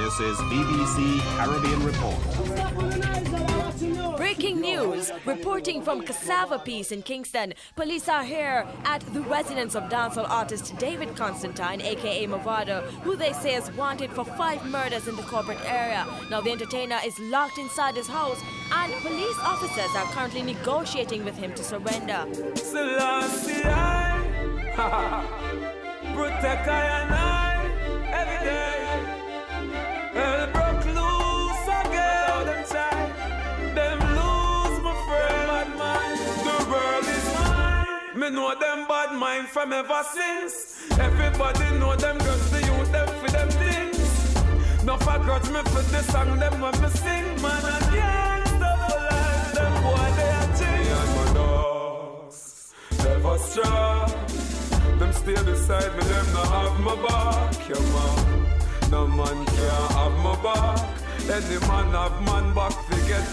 This is BBC Caribbean Report. Breaking news, reporting from Cassava Peace in Kingston. Police are here at the residence of dancehall artist David Constantine, aka Movado, who they say is wanted for 5 murders in the corporate area. Now the entertainer is locked inside his house and police officers are currently negotiating with him to surrender. Selassie, protect I and I every day. Hell broke loose again. Them try, them lose my friend. Bad mind, the world is mine. Me know them bad mind from ever since. Everybody know them girls, the youth them for them things. No forgot me for the song them when me sing. Man and gangsta for life, them boy they are ching. Me and my dogs, never strong. Them stay beside me, them not have my back. Yeah, man. No man can't have my back. Any man have man back, forget.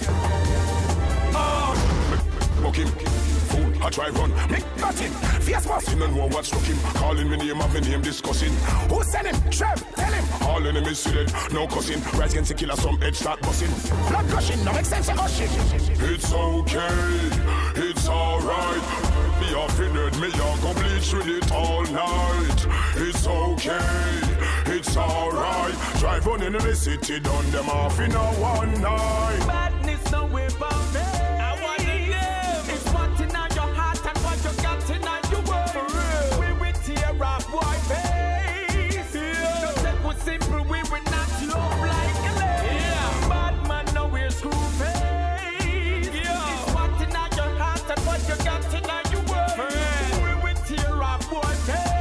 Book him, fool, I try run, make nothing. Fierce boss, you don't know what struck him. Calling me name, have me name discussing. Who sent him? Trev, tell him. All enemies see dead, no cussing. Rise against the killer, some head start busting. Blood gushing, no make sense of gushing. It's okay, it's alright. Me off in it, me a go bleach with it all night. It's okay, it's alright. Drive on in the city, done them off in a one night. Badness no way from me. I want to live. It's what in your heart and what you got in your world. For real. We will tear up boy face. Yeah. Just take it simple, we will not love like a lady. Yeah. Bad man no wear screw face. Yeah. It's what in your heart and what you got in your world. For real. We will tear up boy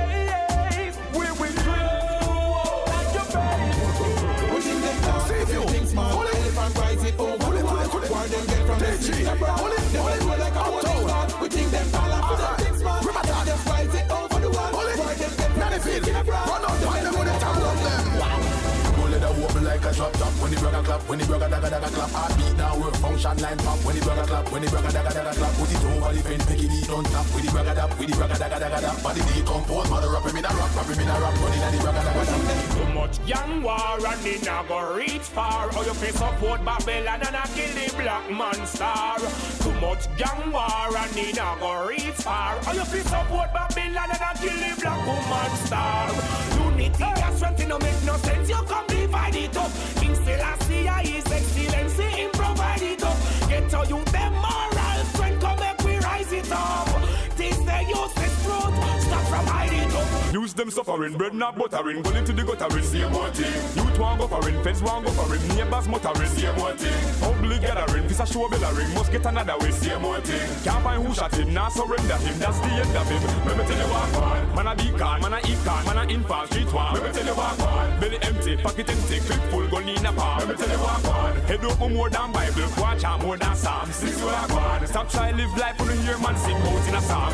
face. We will drill like your face. Pushing them down, everything small. Elephant rise it over the wall. Why them get from the street abroad? They will roll like a holding god. We think them fall off with them things small. They just rise it over the wall. Why them get from the street abroad? Run out, find them with the top of them. Bullet that wobble like a drop top. When the brother clap, when the brother dagga clap. Heartbeat now work, function line pop. When the brother clap, when the brother dagga clap. Put it over the fence, make it eat on top. With the brother dap, with the brother dagga. Body decompose, mother up him in a rock, pop him in a rock. Running at the brother dagga. Too much young war and it not go reach far. How you face support Babylon and a kill the black man star. Too much young war and it not go reach far. How you face support Babylon and a kill the black woman star. Unity and strength no make no sense. You come divide it up. King Selassie is excellency in provide it up. Get to you them moral strength come make we rise it up. This the useless truth. Stop from hide it up. News them suffering, bread not buttering. Going into the guttering, same one thing. Youth want go for it, fence want go for it. Neighbors muttering, same one thing. Public gathering, this a show bellering. Must get another way, same one thing. Can't find who shot him, now surrender him. That's the end of him. Let me tell you what man. Man a deacon, man a econ, man a infant, street one. Let me tell you what man. Belly empty, pocket empty, clip full, gun in a palm. Let me tell you what man. Head open more than Bible, watch out more than Psalms. This is what man. Stop trying to live life when you hear man sing out in a song.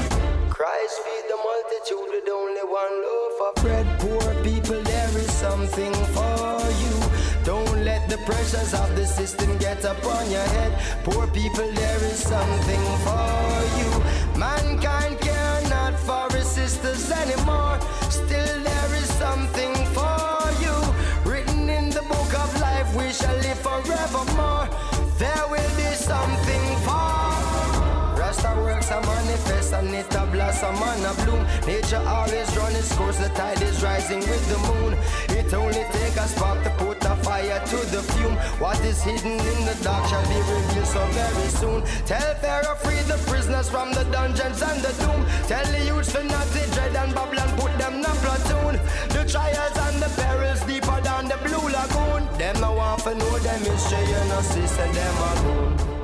Christ feed the multitude with only one loaf of bread. Poor people, there is something for you. Don't let the pressures of the system get upon your head. Poor people, there is something for you. Mankind care not for his sisters anymore. Still there is something for you. Written in the book of life, we shall live forevermore. There will be something for Rasta works a manifest and it a blossom and a bloom. Nature always run its course, the tide is rising with the moon. It only take a spark to put a fire to the fume. What is hidden in the dark shall be revealed so very soon. Tell Pharaoh free the prisoners from the dungeons and the doom. Tell the youths to not to dread and bubble and put them in a platoon. The trials and the perils deeper than the blue lagoon. Them no want to know them history, you know, sister, them a goon.